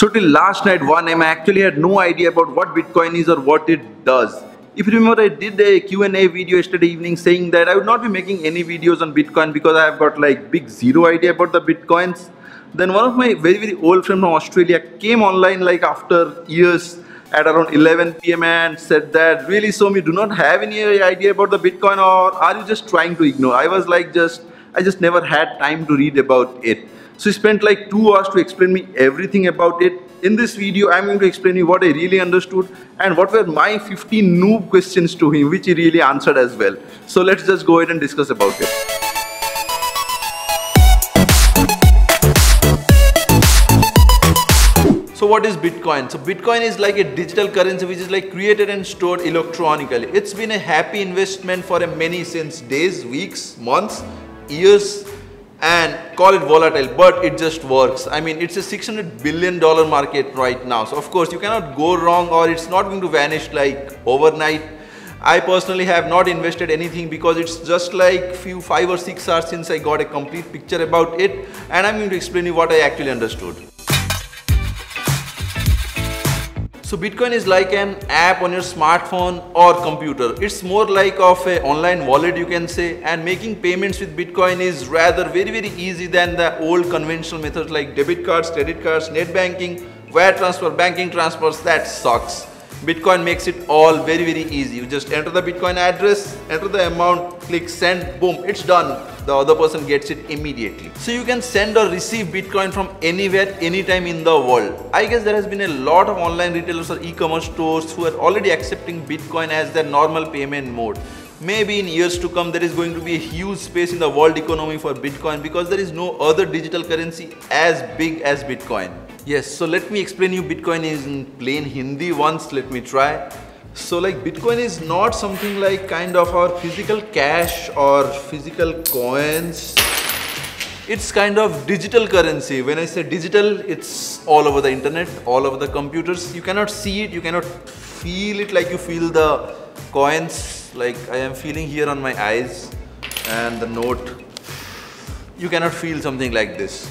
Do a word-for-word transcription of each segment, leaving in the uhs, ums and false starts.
So till last night one a m I actually had no idea about what Bitcoin is or what it does. If you remember, I did a Q and A video yesterday evening saying that I would not be making any videos on Bitcoin because I have got like big zero idea about the Bitcoins. Then one of my very very old friend from Australia came online like after years at around eleven p m and said that, really Somi, do not have any idea about the Bitcoin, or are you just trying to ignore? I was like, just I just never had time to read about it. So he spent like two hours to explain me everything about it. In this video, I'm going to explain you what I really understood and what were my fifteen noob questions to him, which he really answered as well. So let's just go ahead and discuss about it. So what is Bitcoin? So Bitcoin is like a digital currency which is like created and stored electronically. It's been a happy investment for a many since days, weeks, months, years, and call it volatile, but it just works. I mean, it's a six hundred billion dollar market right now. So of course you cannot go wrong, or it's not going to vanish like overnight. I personally have not invested anything because it's just like few five or six hours since I got a complete picture about it, and I'm going to explain you what I actually understood. So Bitcoin is like an app on your smartphone or computer. It's more like of an online wallet, you can say, and making payments with Bitcoin is rather very very easy than the old conventional methods like debit cards, credit cards, net banking, wire transfer, banking transfers. That sucks. Bitcoin makes it all very very easy. You just enter the Bitcoin address, enter the amount, click send, boom, it's done. The other person gets it immediately. So you can send or receive Bitcoin from anywhere, anytime in the world. I guess there has been a lot of online retailers or e-commerce stores who are already accepting Bitcoin as their normal payment mode. Maybe in years to come there is going to be a huge space in the world economy for Bitcoin because there is no other digital currency as big as Bitcoin. Yes, so let me explain you Bitcoin is in plain Hindi once. Let me try. So like Bitcoin is not something like kind of our physical cash or physical coins. It's kind of digital currency. When I say digital, it's all over the internet, all over the computers. You cannot see it, you cannot feel it like you feel the coins, like I am feeling here on my eyes and the note. You cannot feel something like this.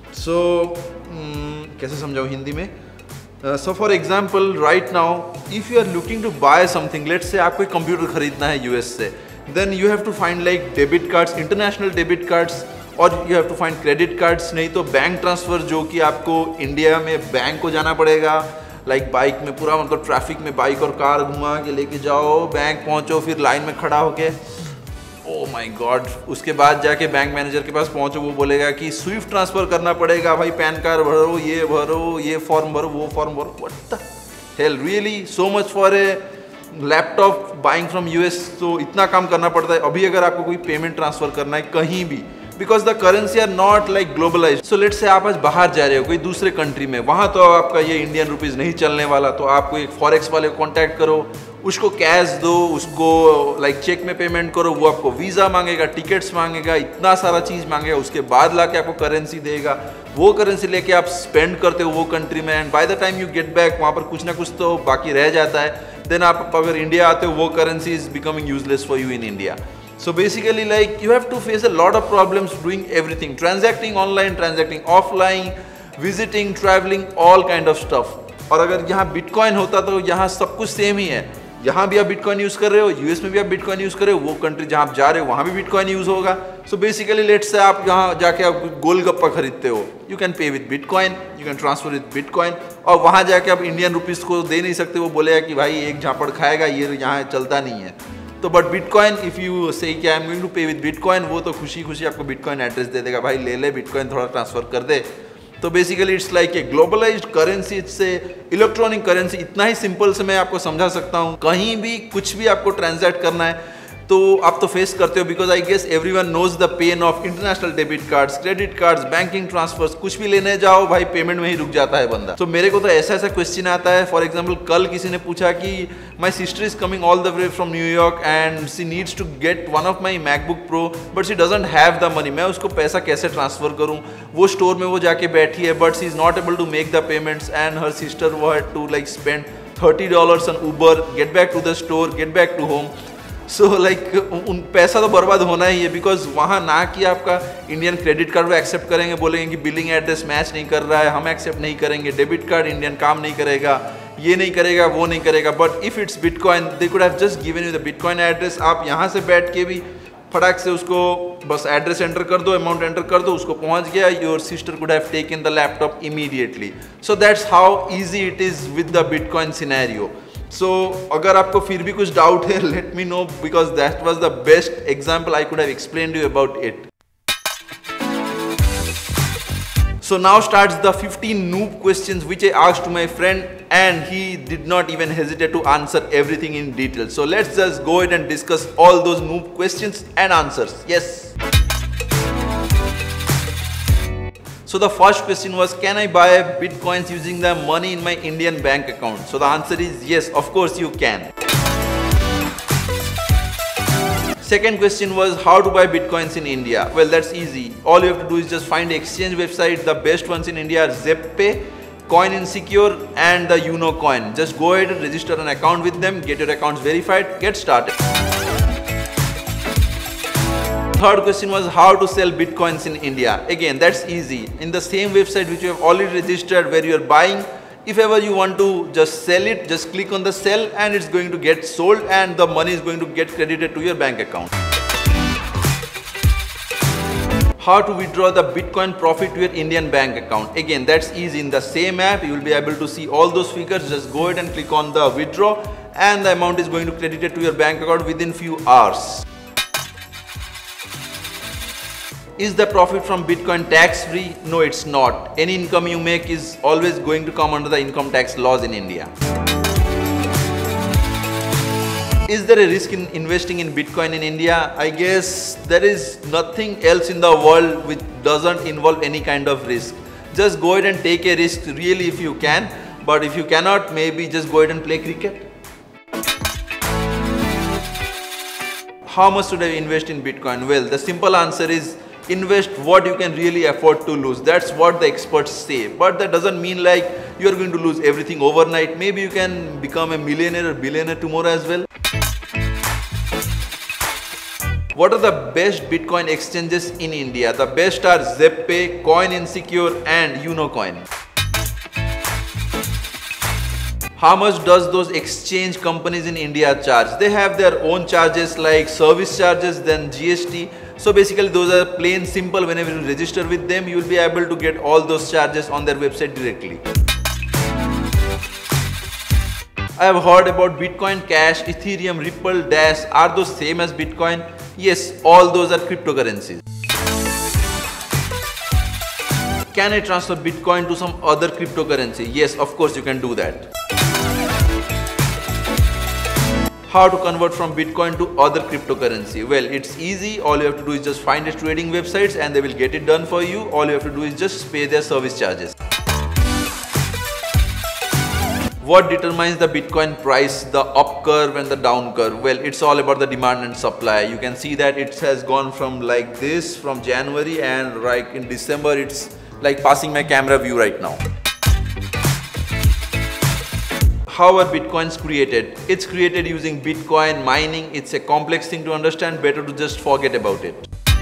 So कैसे समझाऊं हिंदी में? Uh, so for example, right now, if you are looking to buy something, let's say आपको एक computer खरीदना है US से, then you have to find like debit cards, international debit cards, और you have to find credit cards. नहीं तो bank transfer जो कि आपको इंडिया में बैंक को जाना पड़ेगा, like बाइक में पूरा मतलब ट्रैफिक में बाइक और कार घुमा के लेके जाओ, बैंक पहुँचो, फिर लाइन में खड़ा होके, ओह माय गॉड, उसके बाद जाके बैंक मैनेजर के पास पहुंचो, वो बोलेगा कि स्विफ्ट ट्रांसफर करना पड़ेगा भाई, पैन कार्ड भरो, ये भरो, ये फॉर्म भरो, वो फॉर्म भरो. What the hell, really so much for a laptop buying from US. तो इतना काम करना पड़ता है अभी अगर आपको कोई पेमेंट ट्रांसफर करना है कहीं भी, because the currency are not like globalise. So let's say आप आज बाहर जा रहे हो कोई दूसरे कंट्री में, वहाँ तो आपका ये इंडियन रुपीज़ नहीं चलने वाला, तो आपको एक फॉरेक्स वाले को कॉन्टैक्ट करो, उसको कैश दो, उसको लाइक चेक में पेमेंट करो, वो आपको वीज़ा मांगेगा, टिकट्स मांगेगा, इतना सारा चीज़ मांगेगा, उसके बाद लाके आपको करेंसी देगा, वो करेंसी लेके आप स्पेंड करते हो वो कंट्री में, and by the time you get back वहाँ पर कुछ ना कुछ तो बाकी रह जाता है. देन आप अगर इंडिया आते हो वो currency is becoming useless for you in India. So basically like you have to face a lot of problems doing everything, transacting online, transacting offline, visiting, traveling, all kind of stuff. और अगर यहाँ bitcoin होता तो यहाँ सब कुछ same ही है. यहाँ भी आप बिटकॉइन यूज़ कर रहे हो, यूएस में भी आप बिटकॉइन यूज़ कर रहे हो, वो कंट्री जहाँ आप जा रहे हो वहाँ भी बिटकॉइन यूज़ होगा. सो बेसिकली लेट्स से आप यहाँ जाके आप गोलगप्पा खरीदते हो, you can pay with bitcoin, you can transfer with bitcoin, और वहाँ जाके आप इंडियन रुपीज़ को दे नहीं सकते, वो बोलेगा कि भाई एक झापड़ खाएगा, ये यहाँ चलता नहीं है. तो but bitcoin if you say कि I am going to pay with bitcoin, वो तो खुशी खुशी आपको बिटकॉइन एड्रेस दे देगा, भाई ले ले बिटकॉइन थोड़ा ट्रांसफर कर दे. तो basically it's like a globalised currency, it's a electronic currency. इतना ही सिंपल से मैं आपको समझा सकता हूँ. कहीं भी कुछ भी आपको ट्रांजैक्ट करना है तो आप तो फेस करते हो, because I guess everyone knows the pain of international debit cards, credit cards, banking transfers. कुछ भी लेने जाओ भाई पेमेंट में ही रुक जाता है बंदा. तो मेरे को तो ऐसा ऐसा क्वेश्चन आता है. फॉर एग्जाम्पल कल किसी ने पूछा कि my sister is coming all the way from New York and she needs to get one of my MacBook Pro but she doesn't have the money. मैं उसको पैसा कैसे ट्रांसफर करूँ? वो स्टोर में वो जाके बैठी है but she is not able to make the payments and her sister वो had to like spend thirty dollars on Uber, get back to the store, get back to home. So like उन पैसा तो बर्बाद होना ही है, because वहाँ ना कि आपका इंडियन क्रेडिट कार्ड वो एक्सेप्ट करेंगे, बोलेंगे कि बिलिंग एड्रेस मैच नहीं कर रहा है, हम एक्सेप्ट नहीं करेंगे, डेबिट कार्ड इंडियन काम नहीं करेगा, ये नहीं करेगा, वो नहीं करेगा. But if it's bitcoin they could have just given you the bitcoin address. आप यहाँ से बैठ के भी फटाक से उसको बस एड्रेस एंटर कर दो, अमाउंट एंटर कर दो, उसको पहुंच गया. Your sister could have taken the laptop immediately. So that's how easy it is with the bitcoin scenario. So अगर आपको फिर भी कुछ डाउट है, let me know, because that was the best example I could have explained you about it. So now starts the fifteen noob questions which I asked to my friend, and he did not even hesitate to answer everything in detail. So let's just go ahead and discuss all those noob questions and answers. Yes. So the first question was, can I buy bitcoins using the money in my Indian bank account? So the answer is yes, of course you can. Second question was, how to buy bitcoins in India? Well, that's easy. All you have to do is just find exchange website. The best ones in India are ZepPay, Coin Insecure and the Uno Coin. Just go ahead and register an account with them, get your accounts verified, get started. Third question was, how to sell bitcoins in India? Again, that's easy. In the same website which you have already registered where you are buying, if ever you want to just sell it, just click on the sell and it's going to get sold and the money is going to get credited to your bank account. How to withdraw the Bitcoin profit to your Indian bank account? Again, that's easy. In the same app, you will be able to see all those figures. Just go ahead and click on the withdraw and the amount is going to credited to your bank account within few hours. Is the profit from Bitcoin tax free? No, it's not. Any income you make is always going to come under the income tax laws in India. Is there a risk in investing in Bitcoin in India? I guess there is nothing else in the world which doesn't involve any kind of risk. Just go ahead and take a risk really if you can. But if you cannot, maybe just go ahead and play cricket. How much should I invest in Bitcoin? Well, the simple answer is, invest what you can really afford to lose. That's what the experts say. But that doesn't mean like you are going to lose everything overnight. Maybe you can become a millionaire or billionaire tomorrow as well. What are the best Bitcoin exchanges in India? The best are ZepPay, Coin Insecure and Uno Coin. How much does those exchange companies in India charge? They have their own charges like service charges, then G S T. So basically those are plain simple. Whenever you register with them, you will be able to get all those charges on their website directly. I have heard about Bitcoin Cash, Ethereum, Ripple, Dash. Are those same as Bitcoin? Yes, all those are cryptocurrencies. Can I transfer Bitcoin to some other cryptocurrency? Yes, of course you can do that. How to convert from Bitcoin to other cryptocurrency? Well, it's easy. All you have to do is just find a trading websites and they will get it done for you. All you have to do is just pay their service charges. What determines the Bitcoin price, the up curve and the down curve? Well, it's all about the demand and supply. You can see that it has gone from like this from January, and right in December it's like passing my camera view right now. How are Bitcoins created? It's created using Bitcoin mining. It's a complex thing to understand. Better to just forget about it.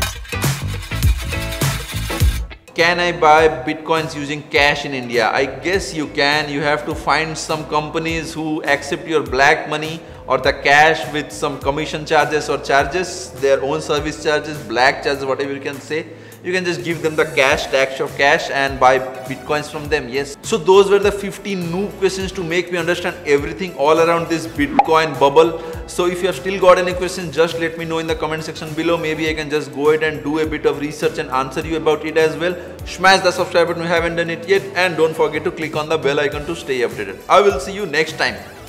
Can I buy Bitcoins using cash in India? I guess you can. You have to find some companies who accept your black money or the cash with some commission charges or charges, their own service charges, black charges, whatever you can say. You can just give them the cash, tax of cash and buy Bitcoins from them. Yes. So those were the fifteen noob questions to make me understand everything all around this Bitcoin bubble. So if you have still got any questions, just let me know in the comment section below. Maybe I can just go ahead and do a bit of research and answer you about it as well. Smash the subscribe button if you haven't done it yet, and don't forget to click on the bell icon to stay updated. I will see you next time.